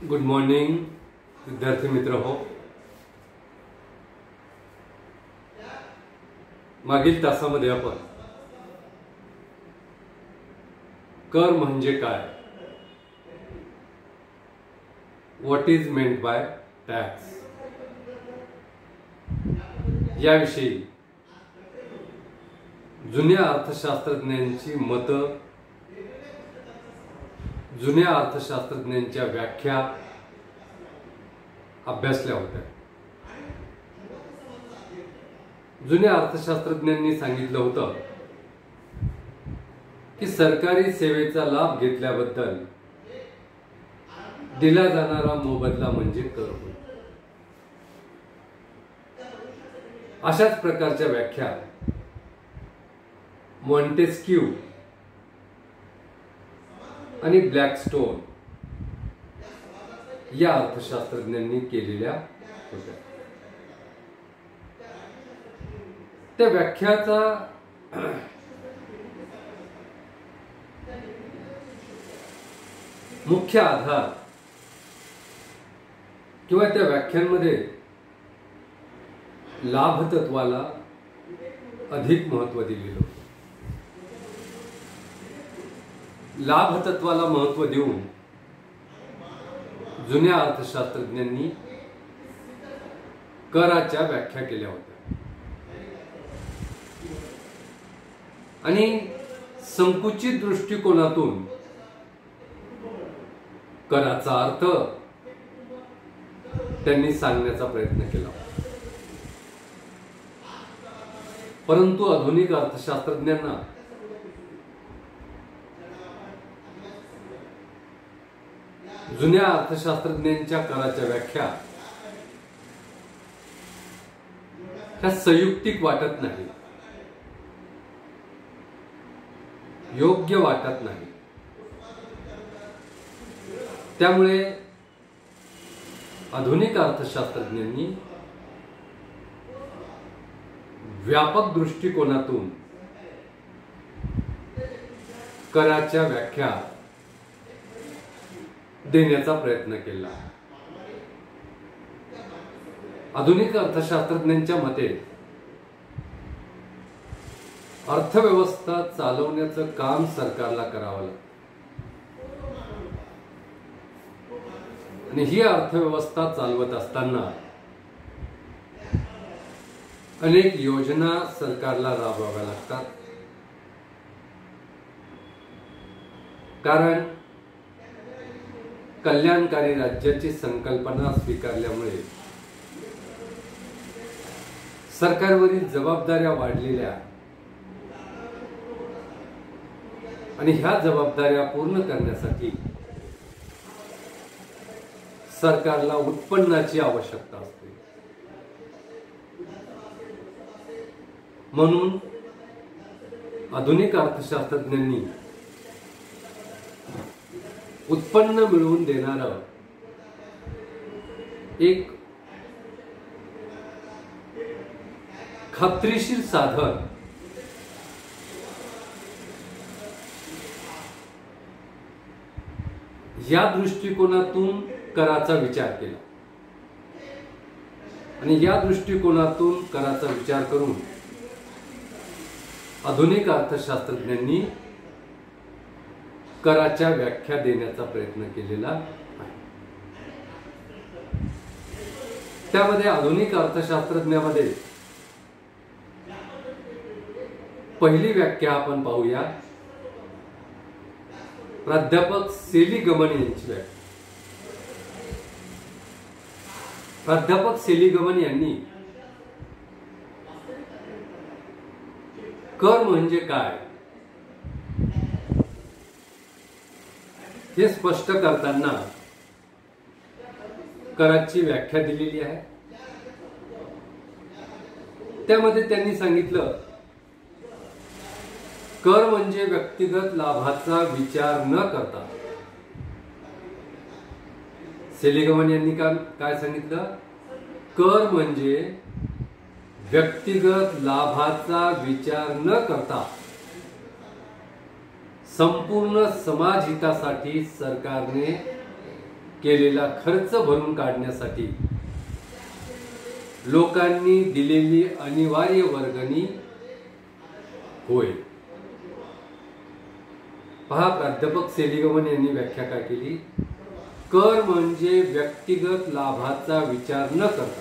Good morning विद्यार्थी मित्र हो. मागील तासामध्ये आपण कर म्हणजे काय, what is meant by tax याविषयी जुन्या अर्थशास्त्रज्ञांची मतं, जुन्या अर्थशास्त्रज्ञांच्या व्याख्या अभ्यासल्या होत्या. जुन्या अर्थशास्त्रज्ञांनी सांगितलं होतं की सरकारी सेवेचा लाभ घेतल्याबद्दल दिला जाणारा मोबदला म्हणजे कर होय. अशाच प्रकारच्या व्याख्या मॉन्टेस्क्यू आणि ब्लॅकस्टोन या अर्थशास्त्रज्ञांनी केलेल्या होत्या. त्या व्याख्याचा मुख्य आधार किंवा त्या व्याख्यांमध्ये लाभ तत्वाला अधिक महत्त्व दिलेलं होतं. लाभ तत्वाला महत्त्व देऊन जुन्या अर्थशास्त्रज्ञांनी कराच्या व्याख्या केल्या होत्या आणि संकुचित दृष्टिकोनातून कराचा अर्थ त्यांनी सांगण्याचा प्रयत्न केला. परंतु आधुनिक अर्थशास्त्रज्ञांना जुन्या अर्थशास्त्रज्ञांच्या कराच्या व्याख्या ह्या संयुक्तिक वाटत नाही, योग्य वाटत नाही. त्यामुळे आधुनिक अर्थशास्त्रज्ञांनी व्यापक दृष्टिकोनातून कराच्या व्याख्या देण्याचा प्रयत्न केला. आधुनिक अर्थशास्त्रज्ञांच्या मते अर्थव्यवस्था चालवण्याचं काम सरकारला करावं लागतं आणि ही अर्थव्यवस्था चालवत असताना अनेक योजना सरकारला राबवाव्या लागतात. कारण कल्याणकारी राज्याची संकल्पना स्वीकारल्यामुळे सरकारवरील जबाबदाऱ्या वाढलेल्या आणि ह्या जबाबदाऱ्या पूर्ण करण्यासाठी सरकारला उत्पन्नाची आवश्यकता असते. म्हणून आधुनिक अर्थशास्त्रज्ञांनी उत्पन्न मिळवून देणारं एक खात्रीशीर साधन या दृष्टिकोनातून कराचा विचार केला आणि या दृष्टिकोनातून कराचा विचार करून आधुनिक अर्थशास्त्रज्ञांनी कराच्या व्याख्या देण्याचा प्रयत्न केलेला आहे. त्यामध्ये आधुनिक अर्थशास्त्रज्ञामध्ये पहिली व्याख्या आपण पाहूया. प्राध्यापक सेलिगमन यांची व्याख्या. प्राध्यापक सेलिगमन यांनी कर म्हणजे काय हे स्पष्ट करताना कराची व्याख्या दिलेली आहे. त्यामध्ये त्यांनी सांगितलं, कर म्हणजे व्यक्तिगत लाभाचा विचार न करता. सेलिगमन यांनी काय सांगितलं, कर म्हणजे व्यक्तिगत लाभाचा विचार न करता संपूर्ण समाज हितासाठी सरकारने केलेला खर्च भरून काढण्यासाठी लोकांनी दिलेली अनिवार्य वर्गणी होय. पहा, प्राध्यापक सेलिगमन यांनी व्याख्या काय केली? कर म्हणजे व्यक्तिगत लाभाचा विचार न करता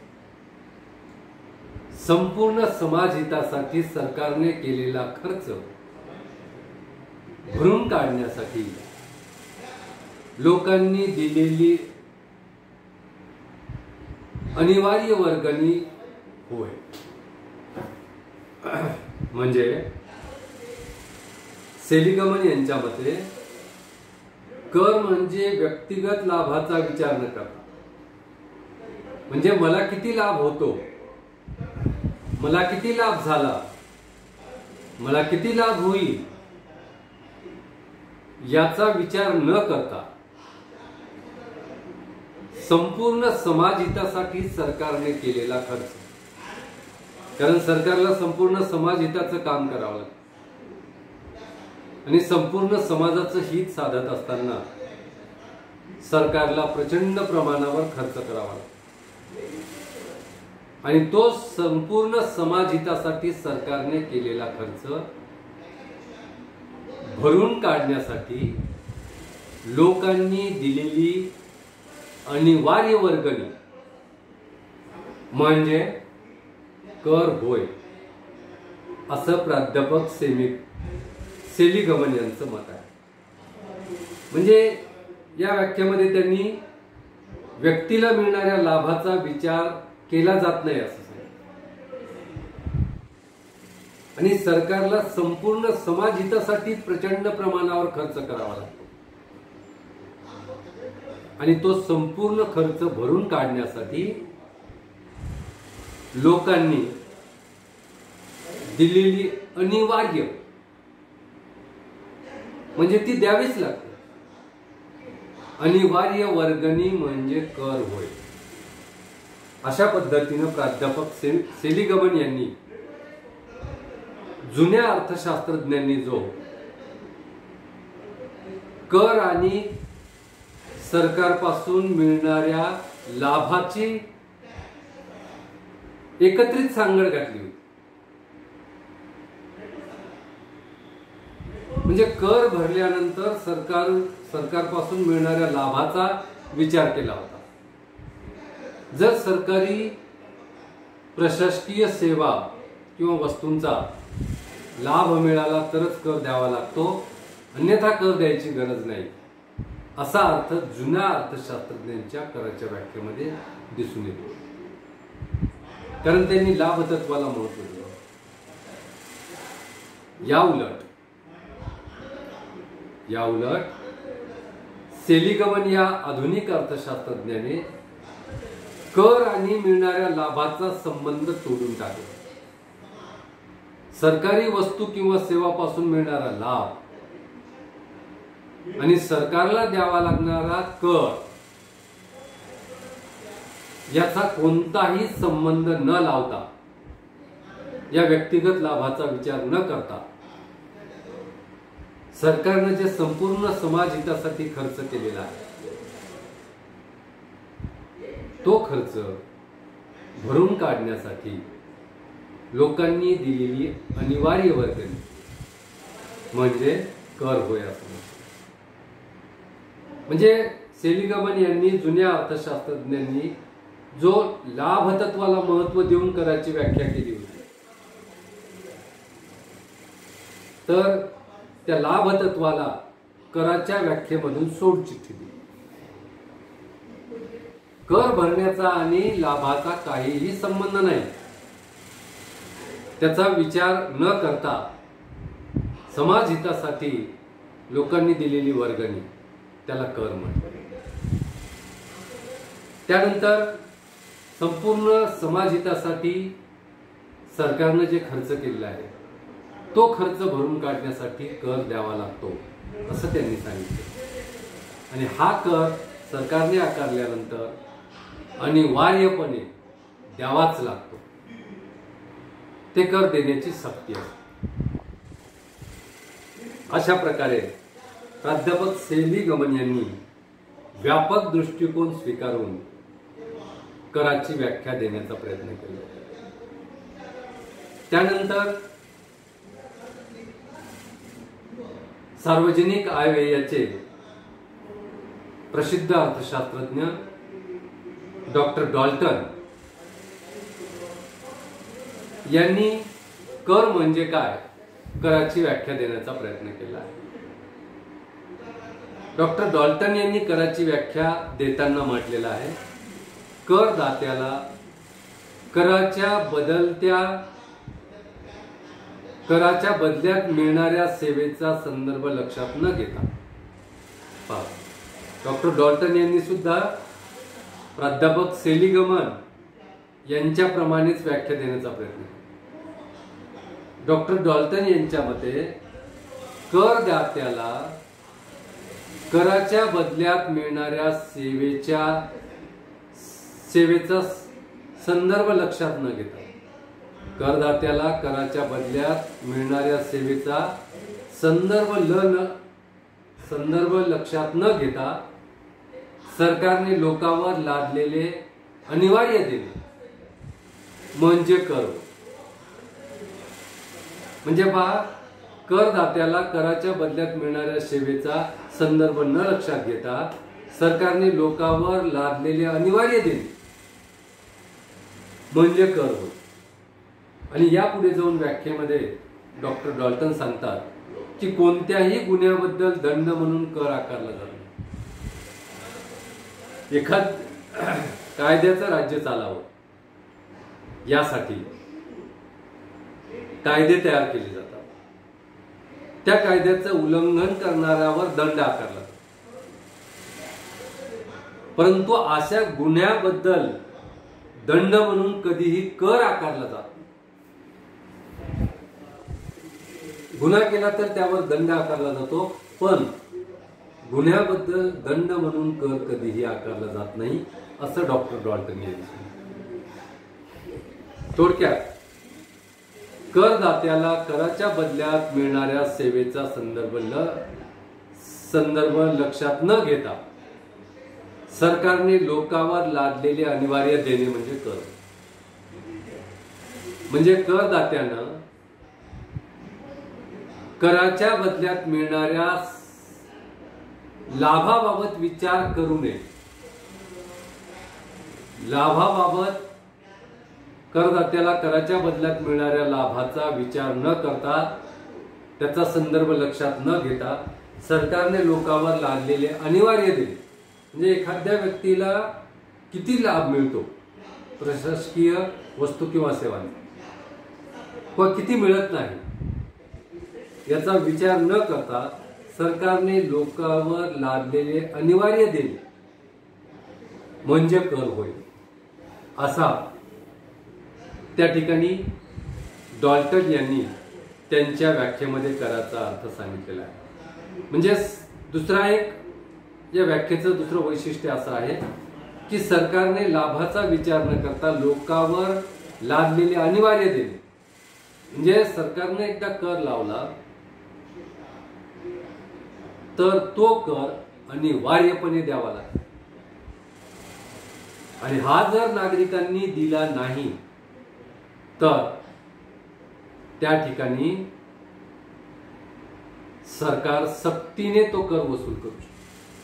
संपूर्ण समाजहितासाठी सरकारने केलेला खर्च भरून काढण्यासाठी लोकांनी दिलेली अनिवार्य वर्गणी होय. म्हणजे सेलिगमन यांच्या मते कर म्हणजे व्यक्तिगत लाभाचा विचार न करता, म्हणजे मला किती लाभ होतो, मला किती लाभ झाला, मला किती लाभ होईल याचा विचार न करता संपूर्ण समाजहितासाठी सरकारने केलेला खर्च, कारण सरकारला संपूर्ण समाजहिताचं काम करावं लागतं आणि संपूर्ण समाजाचं हित साधत असताना सरकारला प्रचंड प्रमाणावर खर्च करावा लागतो आणि तो संपूर्ण समाजहितासाठी सरकारने केलेला खर्च भरून काढण्यासाठी लोकांनी दिलेली अनिवार्य वर्गणी म्हणजे कर होय, असं प्राध्यापक सेलिगमन यांचं मत आहे. म्हणजे या व्याख्येमध्ये त्यांनी व्यक्तीला मिळणाऱ्या लाभाचा विचार केला जात नाही असं सांगितलं आणि सरकारला संपूर्ण समाजहितासाठी प्रचंड प्रमाणावर खर्च करावा लागतो आणि तो संपूर्ण खर्च भरून काढण्यासाठी लोकांनी दिलेली अनिवार्य म्हणजे ती द्यावीच लागते अनिवार्य वर्गणी म्हणजे कर होय. अशा पद्धतीने प्राध्यापक सेलिगमन यांनी जुन्या अर्थशास्त्रज्ञांनी जो कर आणि सरकारपासून मिळणाऱ्या लाभाची एकत्रित सांगड घातली होती. म्हणजे कर भरल्यानंतर सरकारपासून मिळणाऱ्या लाभाचा विचार केला होता. जर सरकारी प्रशासकीय सेवा किंवा वस्तूंचा लाभ मिळाला तरच कर द्यावा लागतो, अन्यथा कर द्यायची गरज नाही, असा अर्थ जुन्या अर्थशास्त्रज्ञांच्या कराच्या व्याख्येमध्ये दिसून येतो. कारण त्यांनी लाभ तत्वाला महत्त्व दिलं. याउलट सेलिगमन या आधुनिक अर्थशास्त्रज्ञाने कर आणि मिळणाऱ्या लाभाचा संबंध तोडून टाकला. सरकारी वस्तू किंवा सेवापासून मिळणारा लाभ आणि सरकारला द्यावा लागणारा कर याचा कोणताही संबंध न लावता, या व्यक्तिगत लाभाचा विचार न करता सरकारने जे संपूर्ण समाजहितासाठी खर्च केलेला आहे तो खर्च भरून काढण्यासाठी लोकांनी दिलेली अनिवार्य वर्गणी म्हणजे कर होय असं. म्हणजे सेलिगमन यांनी जुन्या अर्थशास्त्रज्ञांनी जो लाभ तत्वाला महत्त्व देऊन कराची व्याख्या केली होती, तर त्या लाभ तत्वाला कराच्या व्याख्येमधून सोडचिठ्ठी दिली. कर भरण्याचा आणि लाभाचा काहीही संबंध नाही, त्याचा विचार न करता समाजहितासाठी लोकांनी दिलेली वर्गणी त्याला कर म्हणतात. त्यानंतर संपूर्ण समाजहितासाठी सरकारने जे खर्च केलेला आहे तो खर्च भरून काढण्यासाठी कर द्यावा लागतो असं त्यांनी सांगितलं. आणि हा कर सरकारने आकारल्यानंतर अनिवार्यपणे द्यावाच लागतो, ते कर देण्याची सक्ती असते. अशा प्रकारे प्राध्यापक सेलिगमन यांनी व्यापक दृष्टिकोन स्वीकारून कराची व्याख्या देण्याचा प्रयत्न केला. त्यानंतर सार्वजनिक आयव्ययाचे प्रसिद्ध अर्थशास्त्रज्ञ डॉक्टर डॉल्टन यांनी कर म्हणजे काय, कराची व्याख्या देण्याचा प्रयत्न केला आहे. डॉक्टर डॉल्टन यांनी कराची व्याख्या देताना म्हटलेलं आहे, करदात्याला कराच्या बदल्यात मिळणाऱ्या सेवेचा संदर्भ लक्षात न घेता, डॉक्टर डॉल्टन यांनी सुद्धा प्राध्यापक सेलिगमन यांच्याप्रमाणेच व्याख्या देण्याचा प्रयत्न केला. डॉक्टर डॉल्टन यांच्या मते करदात्याला कराच्या बदल्यात मिळणाऱ्या सेवेचा संदर्भ लक्षात न घेता, करदात्याला कराच्या बदल्यात मिळणाऱ्या सेवेचा संदर्भ लक्षात न घेता सरकारने लोकांवर लादलेले अनिवार्य देणे म्हणजे कर. म्हणजे पहा, करदात्याला कराच्या बदल्यात मिळणाऱ्या सेवेचा संदर्भ न लक्षात घेता सरकारने लोकांवर लादलेले अनिवार्य देणे म्हणजे कर होय. आणि यापुढे जाऊन व्याख्येमध्ये डॉक्टर डॉल्टन सांगतात की कोणत्याही गुन्ह्याबद्दल दंड म्हणून कर आकारला जातो. एखाद कायद्याचं राज्य चालावं यासाठी कायदे तयार केले जातात. त्या कायद्याचं उल्लंघन करणाऱ्यावर दंड आकारला जातो. परंतु अशा गुन्ह्याबद्दल दंड म्हणून कधीही कर आकारला जात नाही. गुन्हा केला तर त्यावर दंड आकारला जातो, पण गुन्ह्याबद्दल दंड म्हणून कर कधीही आकारला जात नाही, असं डॉक्टर डॉल्टन यांनी सांगितलं. थोडक्यात, करदात्याला कराच्या बदल्यात मिळणाऱ्या सेवेचा संदर्भ लक्षात न घेता सरकारने लोकांवर लादलेले अनिवार्य देणे म्हणजे कर. म्हणजे करदात्यानं कराच्या बदल्यात मिळणाऱ्या लाभाबाबत विचार करू नये. लाभाबाबत करदात्याला कराच्या बदल्यात मिळणाऱ्या लाभाचा विचार न करता, त्याचा संदर्भ लक्षात न घेता सरकारने लोकांवर लादलेले अनिवार्य देणे म्हणजे एखाद्या व्यक्तीला किती लाभ मिळतो प्रशासकीय वस्तू किंवा सेवांचा, व किती मिळत नाही याचा विचार न करता सरकारने लोकांवर लादलेले अनिवार्य देणे म्हणजे कर होय, असा त्या ठिकाणी डॉल्टन यांनी त्यांच्या व्याख्येमध्ये कराचा अर्थ सांगितलेला आहे. म्हणजे दुसरा एक, या व्याख्येचं दुसरं वैशिष्ट्य असं आहे की सरकारने लाभाचा विचार न करता लोकांवर लादलेले अनिवार्य देणे. म्हणजे सरकारने एकदा कर लावला तर तो कर अनिवार्यपणे द्यावा लागतो. आणि हा जर नागरिकांनी दिला नाही तर त्या ठिकाणी सरकार सक्तीने तो कर वसूल करू शकतो.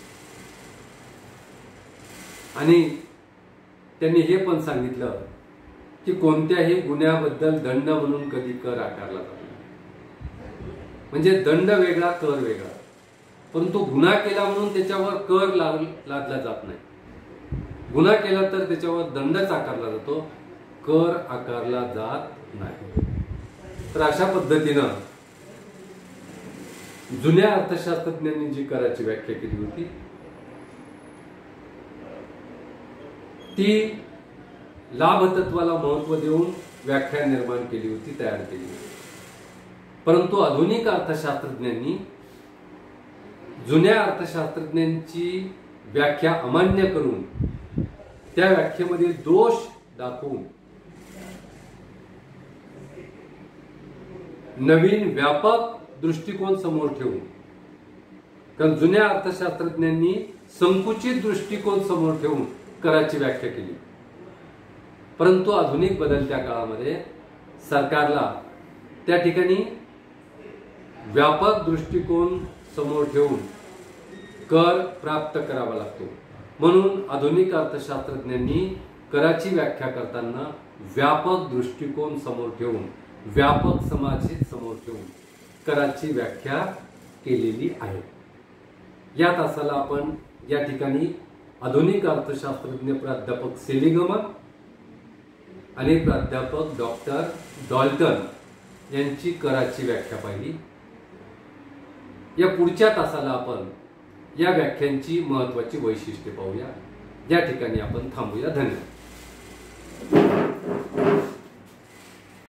आणि त्यांनी हे पण सांगितलं की कोणत्याही गुन्ह्याबद्दल दंड म्हणून कधी कर आकारला जातो. म्हणजे दंड वेगळा, कर वेगळा. परंतु गुन्हा केला म्हणून त्याच्यावर कर लादला जात नाही. गुन्हा केला तर त्याच्यावर दंडच आकारला जातो, कर आकारला जात नाही. तर अशा पद्धतीनं जुन्या अर्थशास्त्रज्ञांनी जी कराची व्याख्या केली होती ती लाभतत्वाला महत्व देऊन व्याख्या निर्माण केली होती, तयार केली होती. परंतु आधुनिक अर्थशास्त्रज्ञांनी जुन्या अर्थशास्त्रज्ञांची व्याख्या अमान्य करून त्या व्याख्येमध्ये दोष दाखवून नवीन व्यापक दृष्टिकोन समोर ठेवून कारण जुन्या अर्थशास्त्रज्ञांनी संकुचित दृष्टिकोन समोर ठेवून कराची व्याख्या केली, परंतु आधुनिक बदलत्या काळामध्ये सरकारला त्या ठिकाणी व्यापक दृष्टिकोन समोर ठेवून कर प्राप्त करावा लागतो। म्हणून आधुनिक अर्थशास्त्रज्ञांनी कराची व्याख्या करताना व्यापक दृष्टिकोन समोर ठेवून, व्यापक समाजहित समोर ठेवून कराची व्याख्या केलेली आहे। या तासाला आपण या ठिकाणी आधुनिक अर्थशास्त्रज्ञ प्राध्यापक सेलिगमन आणि प्राध्यापक डॉक्टर डॉल्टन यांची कराची व्याख्या पाहिली। या पुढच्या तासाला आपण या व्याख्यांची महत्त्वाची वैशिष्ट्ये पाहूया। या ठिकाणी आपण थांबूया। धन्यवाद।